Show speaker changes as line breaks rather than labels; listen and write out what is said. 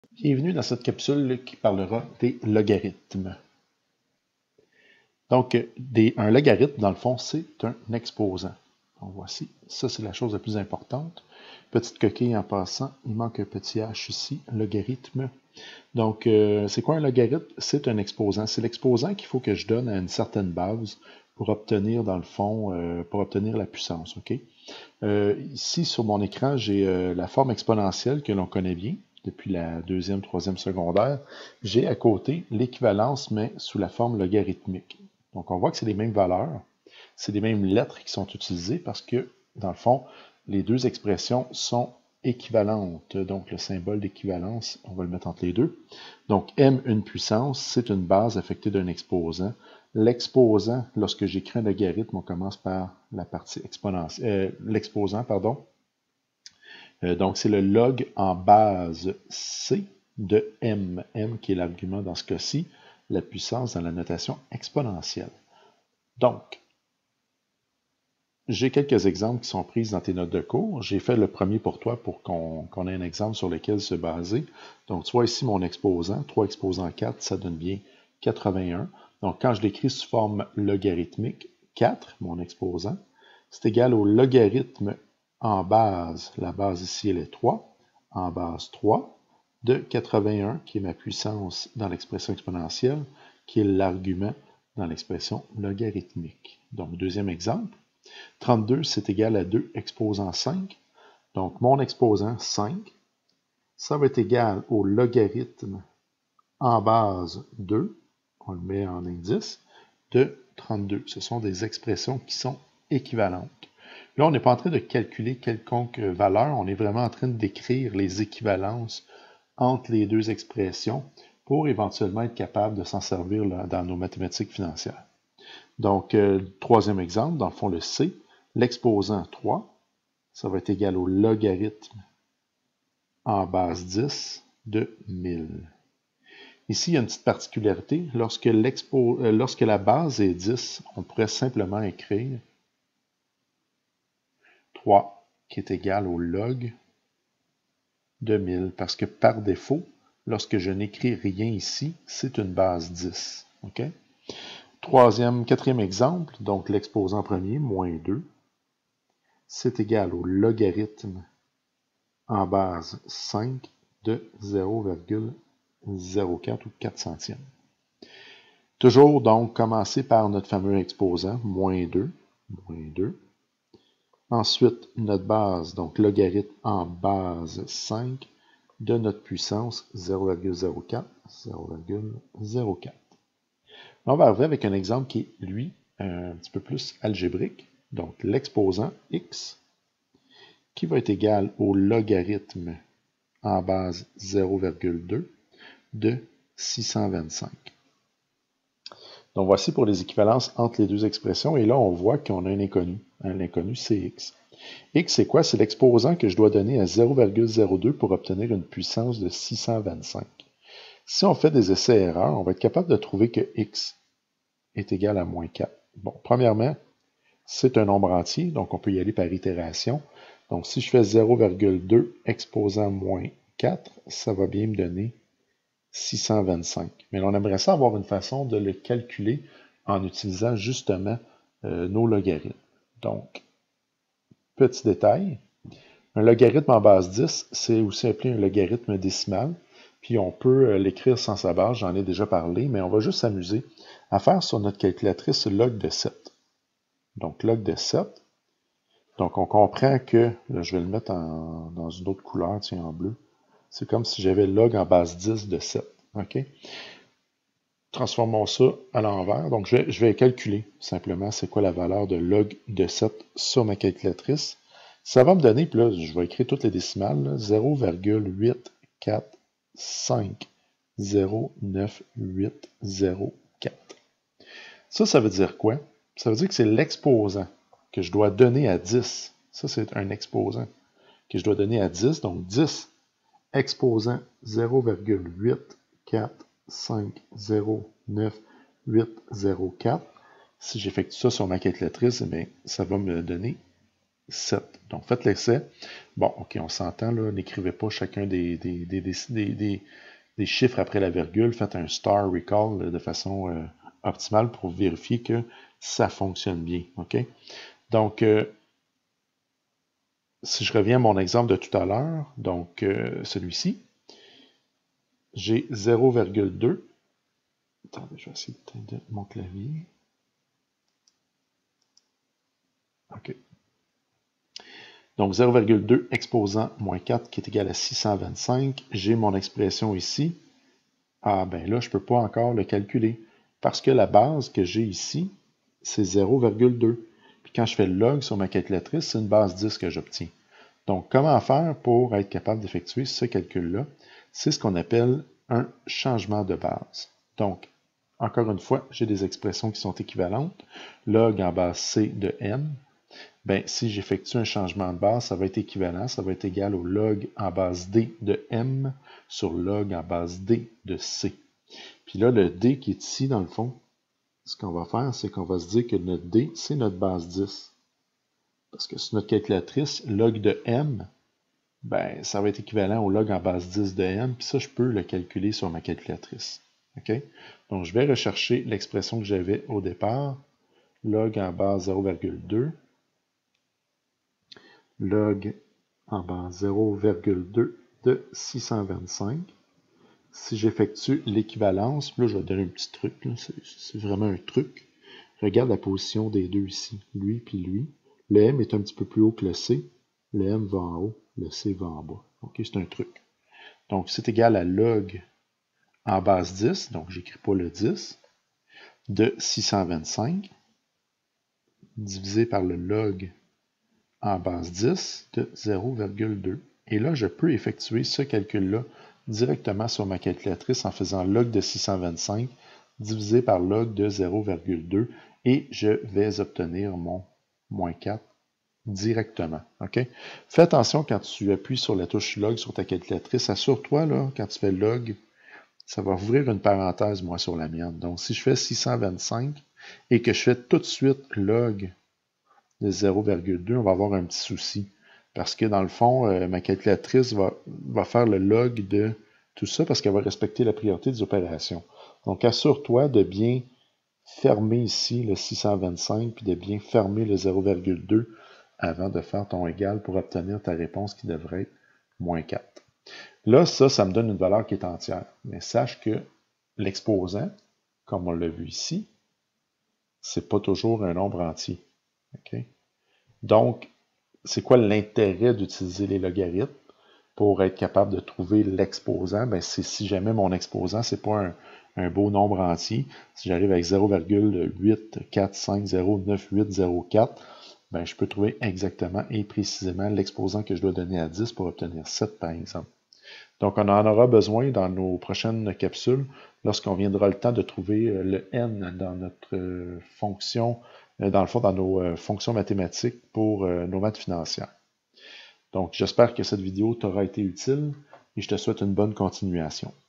Bienvenue dans cette capsule qui parlera des logarithmes. Donc, un logarithme, dans le fond, c'est un exposant. Donc, voici, ça c'est la chose la plus importante. Petite coquille en passant, il manque un petit H ici, logarithme. Donc, c'est quoi un logarithme? C'est un exposant. C'est l'exposant qu'il faut que je donne à une certaine base pour obtenir, dans le fond, pour obtenir la puissance. OK? Ici, sur mon écran, j'ai la forme exponentielle que l'on connaît bien depuis la deuxième, troisième secondaire. J'ai à côté l'équivalence, mais sous la forme logarithmique. Donc, on voit que c'est les mêmes valeurs, c'est les mêmes lettres qui sont utilisées parce que, dans le fond, les deux expressions sont équivalentes. Donc, le symbole d'équivalence, on va le mettre entre les deux. Donc, M, une puissance, c'est une base affectée d'un exposant. L'exposant, lorsque j'écris un logarithme, on commence par la partie exponentielle, l'exposant, pardon. Donc, c'est le log en base C de M. M qui est l'argument dans ce cas-ci, la puissance dans la notation exponentielle. Donc, j'ai quelques exemples qui sont pris dans tes notes de cours. J'ai fait le premier pour toi pour qu'on ait un exemple sur lequel se baser. Donc, tu vois ici mon exposant. 3 exposant 4, ça donne bien 81. Donc, quand je l'écris sous forme logarithmique, 4, mon exposant, c'est égal au logarithme en base. La base ici, elle est 3. En base 3 de 81, qui est ma puissance dans l'expression exponentielle, qui est l'argument dans l'expression logarithmique. Donc, deuxième exemple. 32, c'est égal à 2 exposant 5. Donc, mon exposant 5, ça va être égal au logarithme en base 2, on le met en indice, de 32. Ce sont des expressions qui sont équivalentes. Là, on n'est pas en train de calculer quelconque valeur, on est vraiment en train de décrire les équivalences entre les deux expressions pour éventuellement être capable de s'en servir là, dans nos mathématiques financières. Donc, troisième exemple, dans le fond, le C, l'exposant 3, ça va être égal au logarithme en base 10 de 1000. Ici, il y a une petite particularité. Lorsque la base est 10, on pourrait simplement écrire 3 qui est égal au log de 1000, parce que par défaut, lorsque je n'écris rien ici, c'est une base 10. OK? Quatrième exemple, donc l'exposant premier, moins 2, c'est égal au logarithme en base 5 de 0,04 ou 4 centièmes. Toujours donc commencer par notre fameux exposant, moins 2. Ensuite, notre base, donc logarithme en base 5 de notre puissance 0,04, 0,04. On va arriver avec un exemple qui est, lui, un petit peu plus algébrique. Donc, l'exposant x qui va être égal au logarithme en base 0,2 de 625. Donc, voici pour les équivalences entre les deux expressions. Et là, on voit qu'on a un inconnu. L'inconnu, c'est x. X, c'est quoi? C'est l'exposant que je dois donner à 0,02 pour obtenir une puissance de 625. Si on fait des essais-erreurs, on va être capable de trouver que x est égal à moins 4. Bon, premièrement, c'est un nombre entier, donc on peut y aller par itération. Donc, si je fais 0,2 exposant moins 4, ça va bien me donner 625. Mais on aimerait ça avoir une façon de le calculer en utilisant justement nos logarithmes. Donc, petit détail, un logarithme en base 10, c'est aussi appelé un logarithme décimal. Puis on peut l'écrire sans sa base, j'en ai déjà parlé, mais on va juste s'amuser à faire sur notre calculatrice log de 7. Donc, log de 7. Donc, on comprend que, là, je vais le mettre dans une autre couleur, tiens, en bleu. C'est comme si j'avais log en base 10 de 7. OK? Transformons ça à l'envers. Donc, je vais calculer simplement c'est quoi la valeur de log de 7 sur ma calculatrice. Ça va me donner, puis là, je vais écrire toutes les décimales, 0,84509,804. Ça veut dire quoi? Ça veut dire que c'est l'exposant que je dois donner à 10. Ça, c'est un exposant que je dois donner à 10. Donc, 10 exposant 0,84509,804. Si j'effectue ça sur ma calculatrice, ça va me donner 7. Donc, faites l'essai. Bon, OK, on s'entend, là, n'écrivez pas chacun des chiffres après la virgule. Faites un star recall de façon optimale pour vérifier que ça fonctionne bien. OK? Donc, si je reviens à mon exemple de tout à l'heure, donc celui-ci, j'ai 0,2. Attendez, je vais essayer d'éteindre mon clavier. OK. Donc 0,2 exposant moins 4 qui est égal à 625. J'ai mon expression ici. Ah ben là, je ne peux pas encore le calculer parce que la base que j'ai ici, c'est 0,2. Puis quand je fais le log sur ma calculatrice, c'est une base 10 que j'obtiens. Donc comment faire pour être capable d'effectuer ce calcul-là? C'est ce qu'on appelle un changement de base. Donc, encore une fois, j'ai des expressions qui sont équivalentes. Log en base C de M. Ben, si j'effectue un changement de base, ça va être équivalent, ça va être égal au log en base D de M sur log en base D de C. Puis là, le D qui est ici, dans le fond, ce qu'on va faire, c'est qu'on va se dire que notre D, c'est notre base 10. Parce que sur notre calculatrice, log de M, ben, ça va être équivalent au log en base 10 de M, puis ça, je peux le calculer sur ma calculatrice. OK? Donc, je vais rechercher l'expression que j'avais au départ, log en base 0,2, log en base 0,2 de 625. Si j'effectue l'équivalence, là je vais donner un petit truc, c'est vraiment un truc. Regarde la position des deux ici, lui puis lui. Le M est un petit peu plus haut que le C. Le M va en haut, le C va en bas. OK, c'est un truc. Donc c'est égal à log en base 10, donc j'écris pas le 10, de 625, divisé par le log en base 10 de 0,2. Et là, je peux effectuer ce calcul-là directement sur ma calculatrice en faisant log de 625 divisé par log de 0,2 et je vais obtenir mon moins 4 directement. OK? Fais attention quand tu appuies sur la touche log sur ta calculatrice. Assure-toi, là, quand tu fais log, ça va ouvrir une parenthèse, moi, sur la mienne. Donc, si je fais 625 et que je fais tout de suite log de 0,2, on va avoir un petit souci. Parce que dans le fond, ma calculatrice va faire le log de tout ça parce qu'elle va respecter la priorité des opérations. Donc, assure-toi de bien fermer ici le 625 puis de bien fermer le 0,2 avant de faire ton égal pour obtenir ta réponse qui devrait être moins 4. Là, ça me donne une valeur qui est entière. Mais sache que l'exposant, comme on l'a vu ici, c'est pas toujours un nombre entier. Okay? Donc, c'est quoi l'intérêt d'utiliser les logarithmes pour être capable de trouver l'exposant? Ben, c'est si jamais mon exposant, c'est pas un beau nombre entier. Si j'arrive avec 0,84509,804, ben, je peux trouver exactement et précisément l'exposant que je dois donner à 10 pour obtenir 7, par exemple. Donc, on en aura besoin dans nos prochaines capsules lorsqu'on viendra le temps de trouver le n dans notre fonction, dans le fond, dans nos fonctions mathématiques pour nos maths financières. Donc, j'espère que cette vidéo t'aura été utile et je te souhaite une bonne continuation.